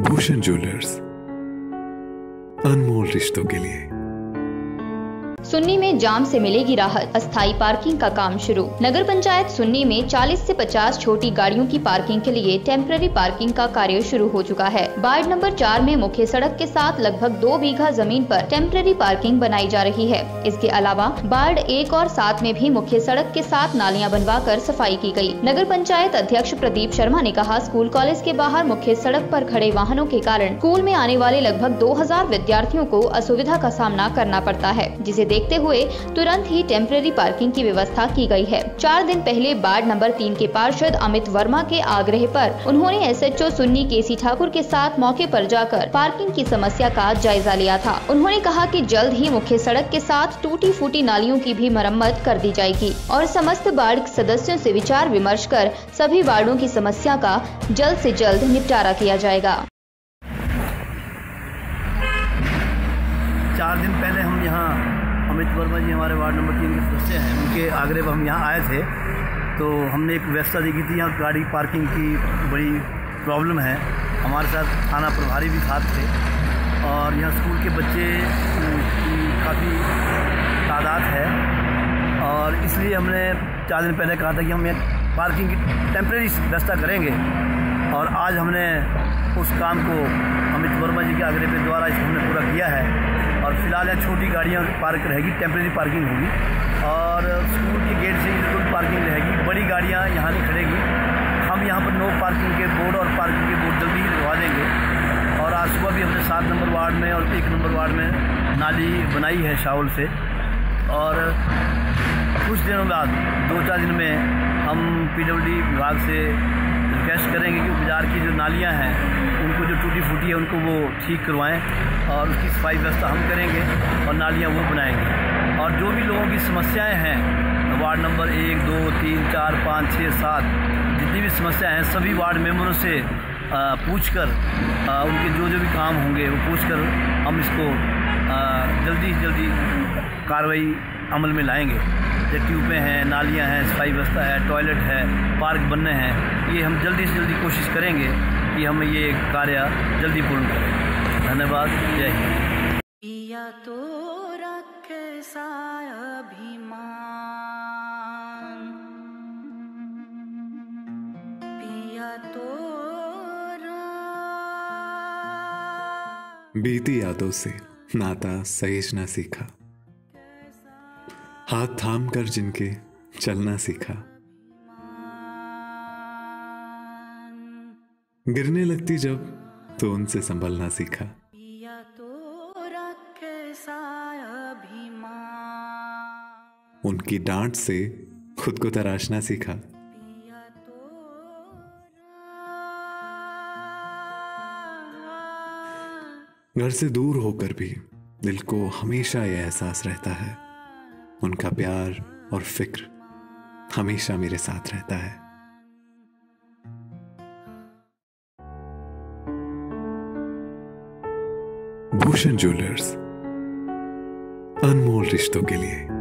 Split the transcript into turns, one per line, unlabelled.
Bhushan jewellers, अनमोल रिश्तों के लिए।
सुन्नी में जाम से मिलेगी राहत, अस्थायी पार्किंग का काम शुरू। नगर पंचायत सुन्नी में 40 से 50 छोटी गाड़ियों की पार्किंग के लिए टेम्पररी पार्किंग का कार्य शुरू हो चुका है। वार्ड नंबर 4 में मुख्य सड़क के साथ लगभग 2 बीघा जमीन पर टेम्पररी पार्किंग बनाई जा रही है। इसके अलावा वार्ड 1 और 7 में भी मुख्य सड़क के साथ नालियां बनवाकर सफाई की गई। नगर पंचायत अध्यक्ष प्रदीप शर्मा ने कहा, स्कूल कॉलेज के बाहर मुख्य सड़क पर खड़े वाहनों के कारण स्कूल में आने वाले लगभग 2000 विद्यार्थियों को असुविधा का सामना करना पड़ता है, जिसे देखते हुए तुरंत ही टेम्पररी पार्किंग की व्यवस्था की गई है। 4 दिन पहले वार्ड नंबर 3 के पार्षद अमित वर्मा के आग्रह पर उन्होंने एसएचओ सुन्नी केसी ठाकुर के साथ मौके पर जाकर पार्किंग की समस्या का जायजा लिया था। उन्होंने कहा कि जल्द ही मुख्य सड़क के साथ टूटी फूटी नालियों की भी मरम्मत कर दी जाएगी और समस्त वार्ड सदस्यों से विचार विमर्श कर सभी वार्डों की समस्या का जल्द से जल्द निपटारा किया जाएगा।
4 दिन पहले हम यहाँ अमित वर्मा जी हमारे वार्ड नंबर 3 के सदस्य हैं, उनके आग्रह पर हम यहाँ आए थे। तो हमने एक व्यवस्था देखी थी, यहाँ गाड़ी पार्किंग की बड़ी प्रॉब्लम है। हमारे साथ थाना प्रभारी भी साथ थे और यहाँ स्कूल के बच्चे की काफ़ी तादाद है और इसलिए हमने 4 दिन पहले कहा था कि हम यहाँ पार्किंग की टेम्परेरी व्यवस्था करेंगे और आज हमने उस काम को अमित वर्मा जी के आग्रह के द्वारा हमने पूरा किया है। और फिलहाल यहाँ छोटी गाड़ियाँ पार्क रहेगी, टेम्परेरी पार्किंग होगी और स्कूल के गेट से बिल्कुल पार्किंग रहेगी। बड़ी गाड़ियाँ यहाँ नहीं खड़ेगी। हम यहाँ पर नो पार्किंग के बोर्ड और पार्किंग के बोर्ड जल्दी ही लगवा देंगे। और आज सुबह भी हमने 7 नंबर वार्ड में और 1 नंबर वार्ड में नाली बनाई है शावल से और कुछ दिनों बाद 2-4 दिन में हम PWD विभाग से रिक्वेस्ट करेंगे कि बाज़ार की जो नालियाँ हैं उनको जो टूटी फूटी है उनको वो ठीक करवाएं और उसकी सफाई व्यवस्था हम करेंगे और नालियाँ वो बनाएंगे। और जो भी लोगों की समस्याएं हैं वार्ड नंबर 1, 2, 3, 4, 5, 6, 7 जितनी भी समस्याएं हैं सभी वार्ड मेंबरों से पूछकर उनके जो भी काम होंगे वो पूछकर हम इसको जल्दी से जल्दी कार्रवाई अमल में लाएंगे। जैसे ट्यूबें हैं, नालियाँ हैं, सफाई व्यवस्था है, टॉयलेट है, पार्क बनने हैं, ये हम जल्दी से जल्दी कोशिश करेंगे कि हम ये कार्य जल्दी पूर्ण करें। धन्यवाद। जय हिंद।
पिया तो कैसा अभिमान, पिया तो
बीती यादों से नाता सहेजना सीखा, हाथ थाम कर जिनके चलना सीखा, गिरने लगती जब तो उनसे संभलना सीखा। उनकी डांट से खुद को तराशना सीखा। घर से दूर होकर भी दिल को हमेशा यह एहसास रहता है, उनका प्यार और फिक्र हमेशा मेरे साथ रहता है। भूषण ज्वेलर्स, अनमोल रिश्तों के लिए।